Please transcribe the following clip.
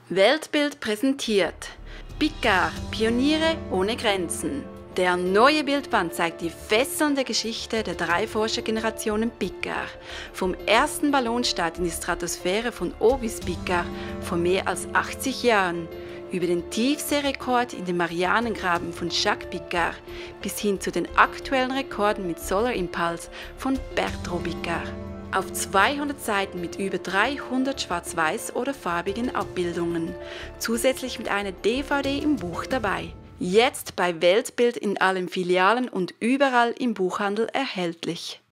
Weltbild präsentiert Picard – Pioniere ohne Grenzen. Der neue Bildband zeigt die fesselnde Geschichte der 3 Forschergenerationen Picard. Vom ersten Ballonstart in die Stratosphäre von Orbis Picard vor mehr als 80 Jahren, über den Tiefseerekord in den Marianengraben von Jacques Picard bis hin zu den aktuellen Rekorden mit Solar Impulse von Bertrand Picard. Auf 200 Seiten mit über 300 schwarz-weiß oder farbigen Abbildungen, zusätzlich mit einer DVD im Buch dabei. Jetzt bei Weltbild in allen Filialen und überall im Buchhandel erhältlich.